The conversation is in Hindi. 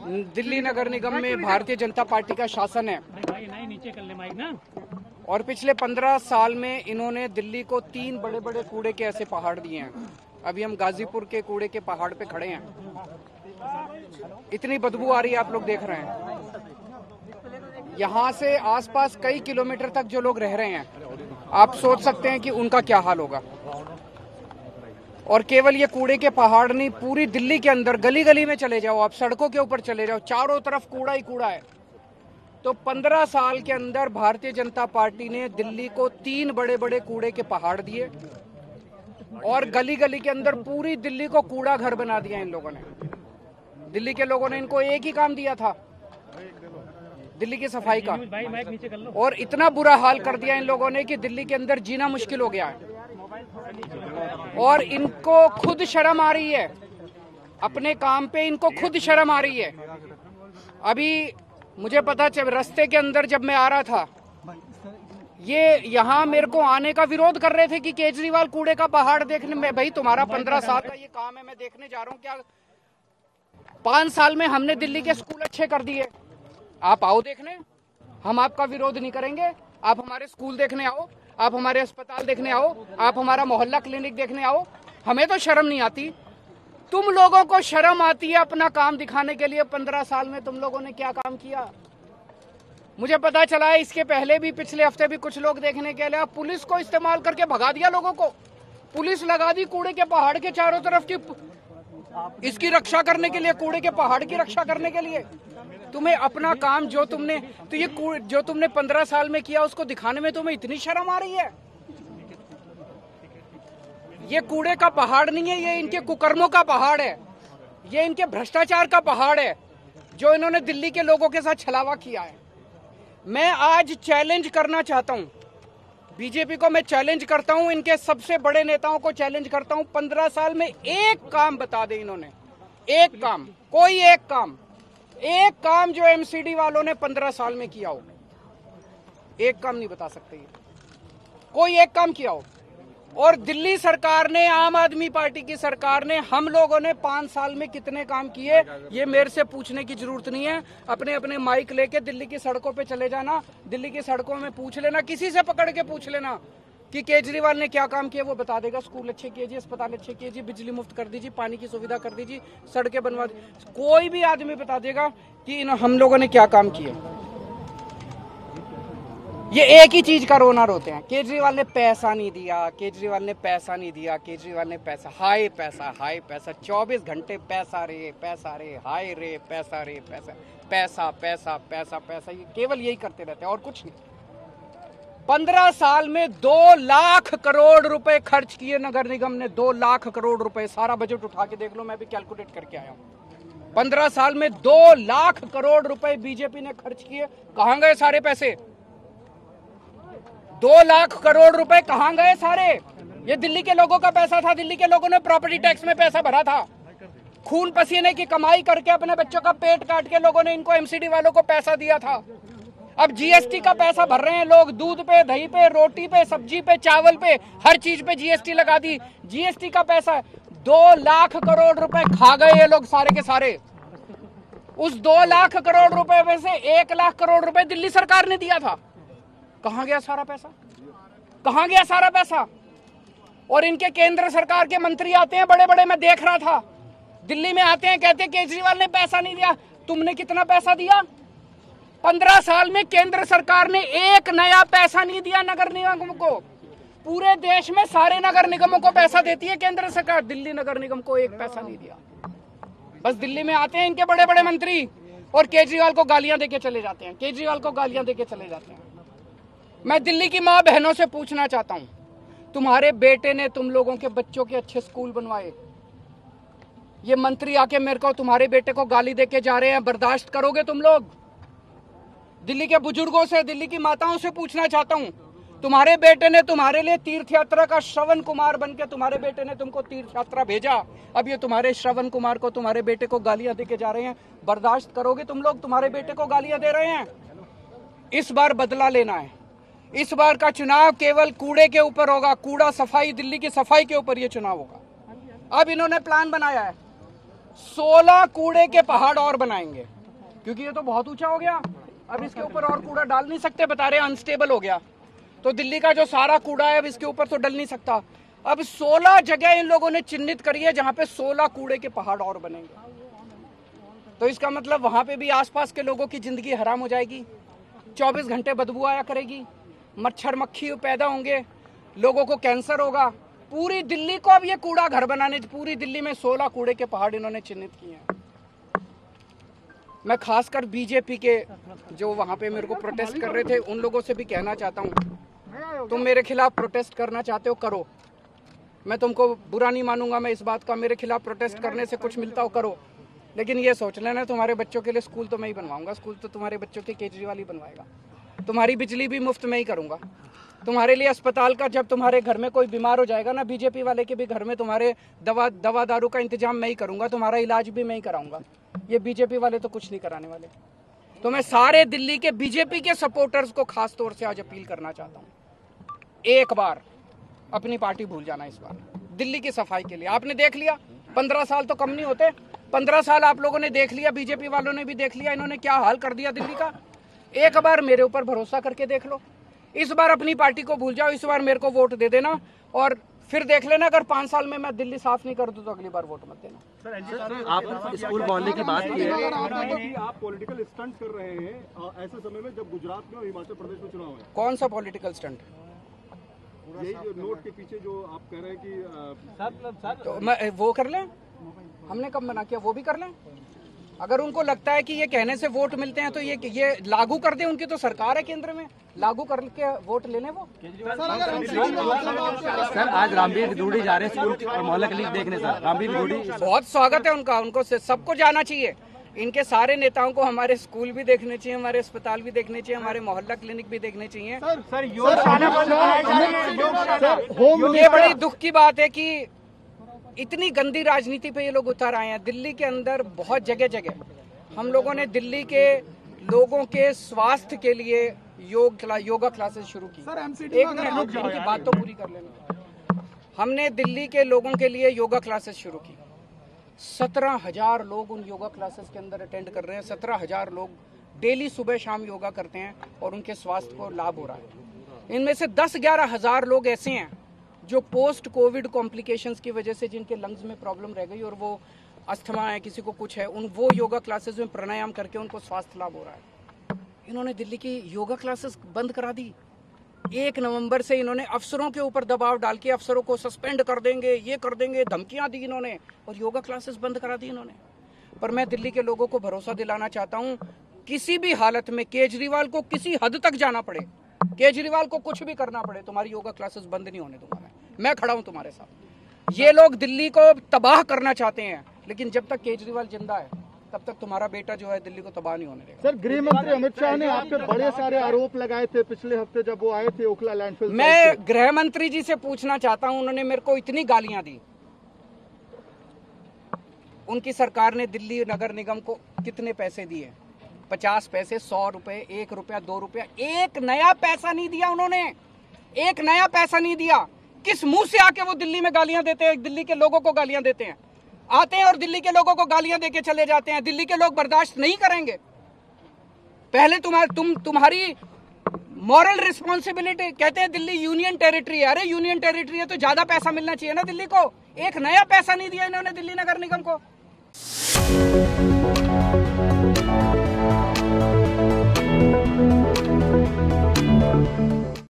दिल्ली नगर निगम में भारतीय जनता पार्टी का शासन है और पिछले 15 साल में इन्होंने दिल्ली को 3 बड़े बड़े कूड़े के ऐसे पहाड़ दिए हैं। अभी हम गाजीपुर के कूड़े के पहाड़ पे खड़े हैं। इतनी बदबू आ रही है, आप लोग देख रहे हैं। यहाँ से आसपास कई किलोमीटर तक जो लोग रह रहे हैं, आप सोच सकते हैं कि उनका क्या हाल होगा। और केवल ये कूड़े के पहाड़ नहीं, पूरी दिल्ली के अंदर गली गली में चले जाओ, आप सड़कों के ऊपर चले जाओ, चारों तरफ कूड़ा ही कूड़ा है। तो 15 साल के अंदर भारतीय जनता पार्टी ने दिल्ली को 3 बड़े बड़े कूड़े के पहाड़ दिए और गली गली के अंदर पूरी दिल्ली को कूड़ा घर बना दिया इन लोगों ने। दिल्ली के लोगों ने इनको एक ही काम दिया था, दिल्ली की सफाई का, और इतना बुरा हाल कर दिया इन लोगों ने कि दिल्ली के अंदर जीना मुश्किल हो गया है। और इनको खुद शर्म आ रही है, अपने काम पे इनको खुद शर्म आ रही है। अभी मुझे पता चल, रास्ते के अंदर जब मैं आ रहा था, ये यहाँ मेरे को आने का विरोध कर रहे थे कि केजरीवाल कूड़े का पहाड़ देखने में। भाई तुम्हारा 15 साल का ये काम है, मैं देखने जा रहा हूँ। क्या 5 साल में हमने दिल्ली के स्कूल अच्छे कर दिए, आप आओ देखने, हम आपका विरोध नहीं करेंगे। आप हमारे स्कूल देखने आओ, आप हमारे अस्पताल देखने आओ, आप हमारा मोहल्ला क्लिनिक देखने आओ। हमें तो शर्म नहीं आती, तुम लोगों को शर्म आती है अपना काम दिखाने के लिए। 15 साल में तुम लोगों ने क्या काम किया? मुझे पता चला है इसके पहले भी, पिछले हफ्ते भी कुछ लोग देखने के लिए पुलिस को इस्तेमाल करके भगा दिया लोगों को। पुलिस लगा दी कूड़े के पहाड़ के चारों तरफ की, इसकी रक्षा करने के लिए, कूड़े के पहाड़ की रक्षा करने के लिए। तुम्हें अपना काम जो तुमने, तो ये जो तुमने 15 साल में किया उसको दिखाने में तुम्हें इतनी शर्म आ रही है? ये कूड़े का पहाड़ नहीं है, ये इनके कुकर्मों का पहाड़ है, ये इनके भ्रष्टाचार का पहाड़ है जो इन्होंने दिल्ली के लोगों के साथ छलावा किया है। मैं आज चैलेंज करना चाहता हूं बीजेपी को, मैं चैलेंज करता हूं, इनके सबसे बड़े नेताओं को चैलेंज करता हूं। 15 साल में एक काम बता दे इन्होंने, एक काम, कोई एक काम जो एमसीडी वालों ने 15 साल में किया हो। एक काम नहीं बता सकते ये, कोई एक काम किया हो। और दिल्ली सरकार ने, आम आदमी पार्टी की सरकार ने, हम लोगों ने 5 साल में कितने काम किए, ये मेरे से पूछने की जरूरत नहीं है। अपने अपने माइक लेके दिल्ली की सड़कों पे चले जाना, दिल्ली की सड़कों में पूछ लेना, किसी से पकड़ के पूछ लेना कि केजरीवाल ने क्या काम किया, वो बता देगा। स्कूल अच्छे कीजिए, अस्पताल अच्छे कीजिए, बिजली मुफ्त कर दीजिए, पानी की सुविधा कर दीजिए, सड़कें बनवा दीजिए, कोई भी आदमी बता देगा कि हम लोगों ने क्या काम किए। ये एक ही चीज का रोना रोते हैं, केजरीवाल ने पैसा नहीं दिया, केजरीवाल ने पैसा नहीं दिया, केजरीवाल ने पैसा, हाय पैसा, हाय पैसा, 24 घंटे पैसा रे, हाय रे, पैसा रे, पैसा, पैसा पैसा पैसा पैसा, ये केवल यही करते रहते हैं और कुछ नहीं। 15 साल में 2 लाख करोड़ रुपए खर्च किए नगर निगम ने, 2 लाख करोड़ रुपए। सारा बजट उठा के देख लो, मैं भी कैलकुलेट करके आया हूं। 15 साल में 2 लाख करोड़ रुपए बीजेपी ने खर्च किए। कहां गए सारे पैसे? 2 लाख करोड़ रुपए कहां गए सारे? ये दिल्ली के लोगों का पैसा था, दिल्ली के लोगों ने प्रॉपर्टी टैक्स में पैसा भरा था, खून पसीने की कमाई करके अपने बच्चों का पेट काट के लोगों ने इनको एमसीडी वालों को पैसा दिया था। अब जीएसटी का पैसा भर रहे हैं लोग, दूध पे, दही पे, रोटी पे, सब्जी पे, चावल पे, हर चीज पे जीएसटी लगा दी। जीएसटी का पैसा 2 लाख करोड़ रुपए खा गए ये लोग सारे के सारे। उस 2 लाख करोड़ रुपए में से 1 लाख करोड़ रुपए दिल्ली सरकार ने दिया था। कहां गया सारा पैसा? कहां गया सारा पैसा? और इनके केंद्र सरकार के मंत्री आते हैं बड़े बड़े, मैं देख रहा था, दिल्ली में आते हैं, कहते हैं केजरीवाल ने पैसा नहीं दिया। तुमने कितना पैसा दिया? 15 साल में केंद्र सरकार ने एक नया पैसा नहीं दिया नगर निगम को। पूरे देश में सारे नगर निगमों को पैसा देती है केंद्र सरकार, दिल्ली नगर निगम को एक पैसा नहीं दिया। बस दिल्ली में आते हैं इनके बड़े बड़े मंत्री और केजरीवाल को गालियां देके चले जाते हैं, केजरीवाल को गालियां देके चले जाते हैं। मैं दिल्ली की माँ बहनों से पूछना चाहता हूं, तुम्हारे बेटे ने तुम लोगों के बच्चों के अच्छे स्कूल बनवाए, ये मंत्री आके मेरे को, तुम्हारे बेटे को गाली देके जा रहे हैं, बर्दाश्त करोगे तुम लोग? दिल्ली के बुजुर्गों से, दिल्ली की माताओं से पूछना चाहता हूं, तुम्हारे बेटे ने तुम्हारे लिए तीर्थ यात्रा का श्रवण कुमार बनके, तुम्हारे बेटे ने तुमको तीर्थ यात्रा भेजा, अब ये तुम्हारे श्रवण कुमार को, तुम्हारे बेटे को गालियां देके जा रहे हैं, बर्दाश्त करोगे तुम लोग? तुम्हारे बेटे को गालियां दे रहे हैं। इस बार बदला लेना है। इस बार का चुनाव केवल कूड़े के ऊपर होगा, कूड़ा सफाई, दिल्ली की सफाई के ऊपर ये चुनाव होगा। अब इन्होंने प्लान बनाया है, 16 कूड़े के पहाड़ और बनाएंगे। क्योंकि ये तो बहुत ऊंचा हो गया, अब इसके ऊपर और कूड़ा डाल नहीं सकते, बता रहे अनस्टेबल हो गया। तो दिल्ली का जो सारा कूड़ा है अब इसके ऊपर तो डल नहीं सकता। अब 16 जगह इन लोगों ने चिन्हित करी है जहां पे 16 कूड़े के पहाड़ और बनेंगे। तो इसका मतलब वहां पे भी आसपास के लोगों की जिंदगी हराम हो जाएगी, 24 घंटे बदबू आया करेगी, मच्छर मक्खी पैदा होंगे, लोगों को कैंसर होगा। पूरी दिल्ली को अब ये कूड़ा घर बनाने, पूरी दिल्ली में 16 कूड़े के पहाड़ इन्होंने चिन्हित किए हैं। मैं खासकर बीजेपी के जो वहां पे मेरे को प्रोटेस्ट कर रहे थे उन लोगों से भी कहना चाहता हूं, तुम मेरे खिलाफ प्रोटेस्ट करना चाहते हो करो, मैं तुमको बुरा नहीं मानूंगा। मैं इस बात का, मेरे खिलाफ प्रोटेस्ट करने से कुछ मिलता हो करो, लेकिन ये सोच लेना तुम्हारे बच्चों के लिए स्कूल तो मैं ही बनवाऊंगा, स्कूल तो तुम्हारे बच्चों के केजरीवाल ही बनवाएगा, तुम्हारी बिजली भी मुफ्त में ही करूंगा, तुम्हारे लिए अस्पताल का, जब तुम्हारे घर में कोई बीमार हो जाएगा ना, बीजेपी वाले के भी घर में तुम्हारे दवा दारू का इंतजाम मैं ही करूंगा, तुम्हारा इलाज भी मैं ही कराऊंगा। ये बीजेपी वाले तो कुछ नहीं कराने वाले। तो मैं सारे दिल्ली के बीजेपी के सपोर्टर्स को खास तौर से आज अपील करना चाहता हूँ, एक बार अपनी पार्टी भूल जाना। इस बार दिल्ली की सफाई के लिए आपने देख लिया, 15 साल तो कम नहीं होते, 15 साल आप लोगों ने देख लिया, बीजेपी वालों ने भी देख लिया इन्होंने क्या हाल कर दिया दिल्ली का। एक बार मेरे ऊपर भरोसा करके देख लो, इस बार अपनी पार्टी को भूल जाओ, इस बार मेरे को वोट दे देना और फिर देख लेना अगर 5 साल में मैं दिल्ली साफ नहीं कर दूं तो अगली बार वोट मत देना। सर, आप स्कूल बोलने की बात की है, आप पॉलिटिकल स्टंट कर रहे हैं ऐसे समय में जब गुजरात में और हिमाचल प्रदेश में चुनाव है। कौन सा पॉलिटिकल स्टंट? यही जो नोट के पीछे जो आप कह रहे हैं कि तो मैं वो कर लें, हमने कब मना किया, वो भी कर लें। अगर उनको लगता है कि ये कहने से वोट मिलते हैं तो ये लागू कर दें, उनकी तो सरकार है केंद्र में, लागू करके वोट ले लें वो। सर आज रामवीर गिदोड़ी जा रहे हैं स्कूल और मोहल्ला क्लिनिक देखने। सर रामवीर गिदोड़ी बहुत स्वागत है उनका, उनको सबको जाना चाहिए। इनके सारे नेताओं को हमारे स्कूल भी देखने चाहिए, हमारे अस्पताल भी देखने चाहिए, हमारे मोहल्ला क्लिनिक भी देखने चाहिए। ये बड़ी दुख की बात है कि इतनी गंदी राजनीति पे ये लोग उतर आए हैं। दिल्ली के अंदर बहुत जगह जगह हम लोगों ने दिल्ली के लोगों के स्वास्थ्य के लिए योगा क्लासेस शुरू की। एक मिनट रुक जाओ, उनकी बात तो पूरी कर लेना। हमने दिल्ली के लोगों के लिए योगा क्लासेस शुरू की, 17,000 लोग उन योगा क्लासेस के अंदर अटेंड कर रहे हैं। 17,000 लोग डेली सुबह शाम योगा करते हैं और उनके स्वास्थ्य को लाभ हो रहा है। इनमें से 10-11 हज़ार लोग ऐसे हैं जो पोस्ट कोविड कॉम्प्लिकेशंस की वजह से जिनके लंग्स में प्रॉब्लम रह गई और वो अस्थमा है, किसी को कुछ है, वो योगा क्लासेस में प्राणायाम करके उनको स्वास्थ्य लाभ हो रहा है। इन्होंने दिल्ली की योगा क्लासेस बंद करा दी। 1 नवंबर से इन्होंने अफसरों के ऊपर दबाव डाल के अफसरों को सस्पेंड कर देंगे, ये कर देंगे, धमकियां दी इन्होंने और योगा क्लासेस बंद करा दी इन्होंने। पर मैं दिल्ली के लोगों को भरोसा दिलाना चाहता हूं, किसी भी हालत में केजरीवाल को किसी हद तक जाना पड़े, केजरीवाल को कुछ भी करना पड़े, तुम्हारी योगा क्लासेस बंद नहीं होने दूंगा मैं खड़ा हूं तुम्हारे साथ। ये लोग दिल्ली को तबाह करना चाहते हैं, लेकिन जब तक केजरीवाल जिंदा है तब तक तुम्हारा बेटा जो है दिल्ली को तबाह नहीं होने देगा। सर गृह मंत्री अमित शाह ने आप पे बड़े सारे आरोप लगाए थे पिछले हफ्ते जब वो आए थे ओखला लैंडफिल। मैं गृह मंत्री जी से पूछना चाहता हूं, उन्होंने मेरे को इतनी गालियां दी, उनकी सरकार ने दिल्ली नगर निगम को कितने पैसे दिए? 50 पैसे, 100 रुपए, 1 रुपया, 2 रुपया, एक नया पैसा नहीं दिया उन्होंने, एक नया पैसा नहीं दिया। किस मुंह से आके वो दिल्ली में गालियां देते हैं, दिल्ली के लोगों को गालियां देते हैं, आते हैं और दिल्ली के लोगों को गालियां देके चले जाते हैं। दिल्ली के लोग बर्दाश्त नहीं करेंगे। पहले तुम्हारी मॉरल रिस्पॉन्सिबिलिटी, कहते हैं दिल्ली यूनियन टेरिटरी है, अरे यूनियन टेरिटरी है तो ज्यादा पैसा मिलना चाहिए ना दिल्ली को। एक नया पैसा नहीं दिया इन्होंने दिल्ली नगर निगम को।